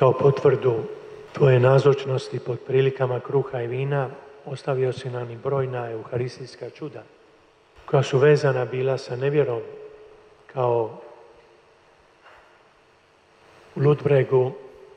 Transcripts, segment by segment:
kao potvrdu tvoje nazočnosti pod prilikama kruha i vina, ostavio si nam i brojna euharistijska čuda, koja su vezana bila sa nevjerom, kao u Ludbregu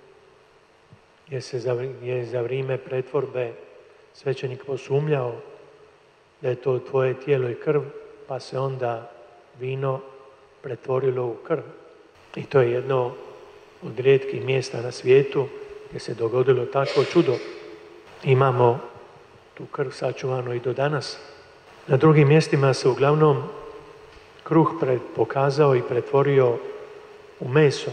je za vrijeme pretvorbe svećenik posumnjao da je to tvoje tijelo i krv, pa se onda vino pretvorilo u krv. I to je jedno od rijetkih mjesta na svijetu gdje se dogodilo takvo čudo. Imamo tu krv sačuvanu i do danas. Na drugim mjestima se uglavnom kruh pokazao i pretvorio u meso.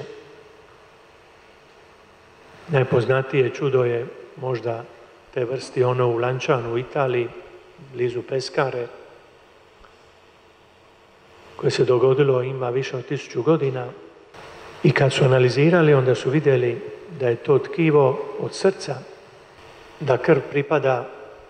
Najpoznatije čudo je možda te vrsti ono u Lančanu u Italiji, blizu Peskare, koje se dogodilo ima više od 1000 godina. I kad su analizirali, onda su vidjeli da je to tkivo od srca, da krv pripada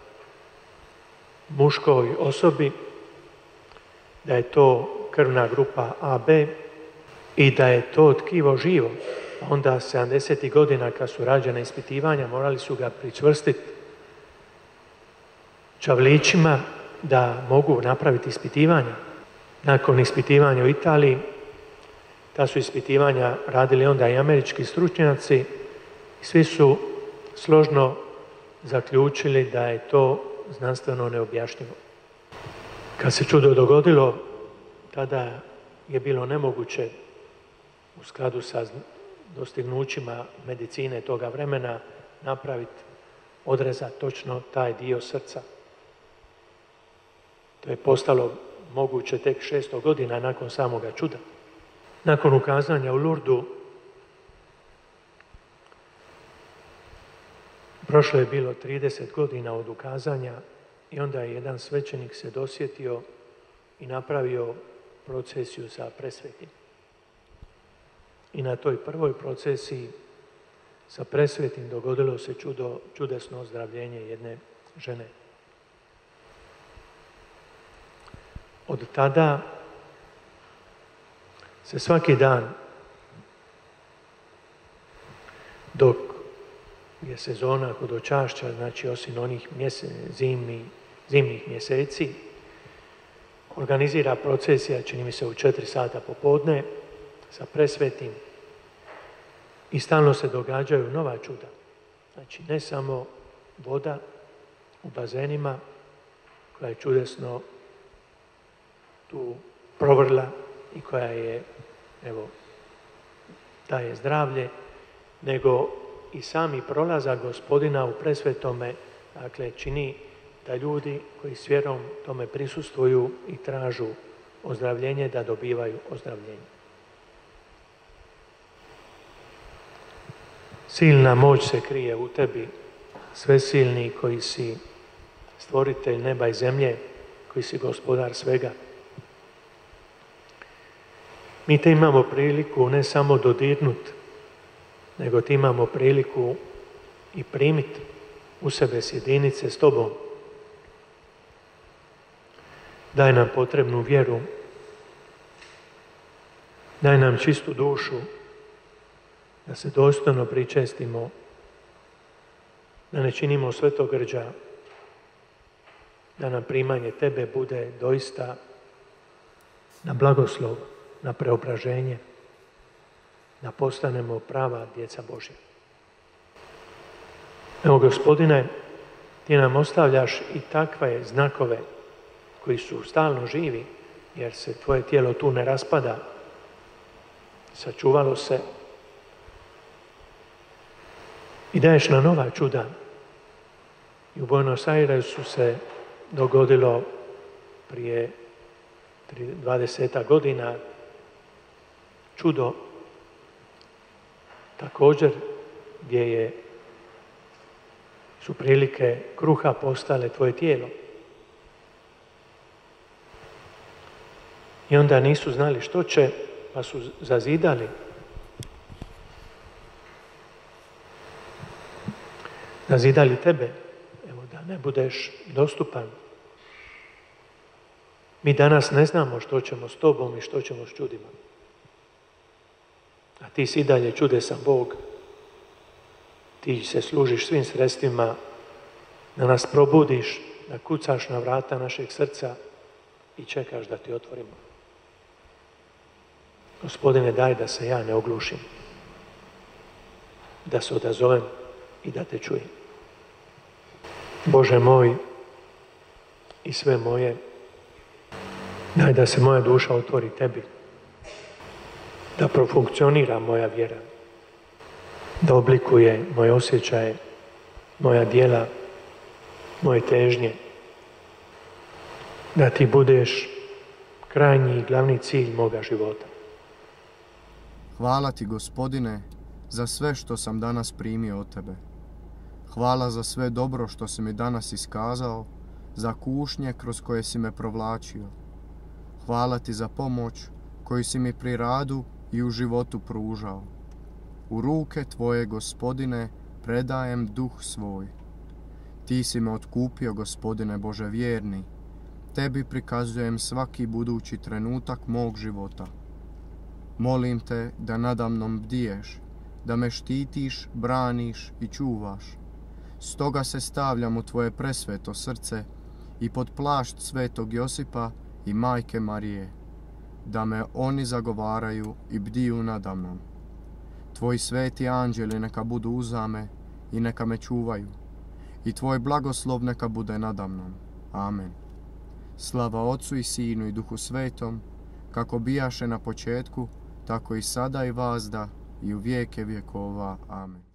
muškoj osobi, da je to krvna grupa AB i da je to tkivo živo. Onda 70. godina kad su rađena ispitivanja, morali su ga pričvrstiti čavlićima da mogu napraviti ispitivanja. Nakon ispitivanja u Italiji, ta su ispitivanja radili onda i američki stručnjaci i svi su složno zaključili da je to znanstveno neobjašnjivo. Kad se čudo dogodilo, tada je bilo nemoguće u skladu sa dostignućima medicine toga vremena napraviti, odrezati točno taj dio srca. To je postalo moguće tek 600 godina nakon samoga čuda. Nakon ukazanja u Lurdu, prošlo je bilo 30 godina od ukazanja i onda je jedan svećenik se dosjetio i napravio procesiju sa presvetim. I na toj prvoj procesiji sa presvetim dogodilo se čudesno ozdravljenje jedne žene. Od tada se svaki dan, dok je sezona hodočašća, znači osim onih zimnih mjeseci, organizira procesija, čini mi se u 4 sata popodne, sa presvetim i stalno se događaju nova čuda. Znači ne samo voda u bazenima koja je čudesno tu provrla i koja je, evo, daje zdravlje, nego i sami prolazak Gospodina u presvetome, dakle, čini da ljudi koji s vjerom tome prisustvuju i tražu ozdravljenje, da dobivaju ozdravljenje. Silna moć se krije u tebi, svesilni koji si stvoritelj neba i zemlje, koji si gospodar svega. Mi te imamo priliku ne samo dodirnuti, nego ti imamo priliku i primiti u sebe, sjediniti se s tobom. Daj nam potrebnu vjeru, daj nam čistu dušu, da se dostojno pričestimo, da ne činimo svetogrđa, da nam primanje tebe bude doista na blagoslov, na preobraženje, da postanemo prava djeca Božja. Evo, Gospodine, ti nam ostavljaš i takve znakove koji su stalno živi, jer se tvoje tijelo tu ne raspada, sačuvalo se i daješ na nova čuda. I u Buenos Airesu se dogodilo prije 20 godina čudo također gdje su prilike kruha postale tvoje tijelo. I onda nisu znali što će, pa su zazidali. Zazidali tebe, evo, da ne budeš dostupan. Mi danas ne znamo što ćemo s tobom i što ćemo s čudima. A ti si i dalje čudesan Bog ti se služiš svim sredstvima da nas probudiš, da kucaš na vrata našeg srca i čekaš da ti otvorimo. Gospodine, daj da se ja ne oglušim, da se odazovem i da te čujem. Bože moj i sve moje, daj da se moja duša otvori tebi, da profunkcionira moja vjera, da oblikuje moje osjećaje, moja djela, moje težnje, da ti budeš krajnji i glavni cilj moga života. Hvala ti, Gospodine, za sve što sam danas primio od tebe. Hvala za sve dobro što si mi danas iskazao, za kušnje kroz koje si me provlačio. Hvala ti za pomoć koju si mi pri radu i u životu pružao. U ruke tvoje, Gospodine, predajem duh svoj. Ti si me otkupio, Gospodine Bože vjerni. Tebi prikazujem svaki budući trenutak mog života. Molim te da nadamnom bdiješ, da me štitiš, braniš i čuvaš. Stoga se stavljam u tvoje presveto srce i pod plašt svetog Josipa i majke Marije, da me oni zagovaraju i bdiju nadamnom. Tvoji sveti anđeli neka budu uzame i neka me čuvaju, i tvoj blagoslov neka bude nadamnom. Amen. Slava Otcu i Sinu i Duhu Svetom, kako bijaše na početku, tako i sada i vazda i u vijeke vjekova. Amen.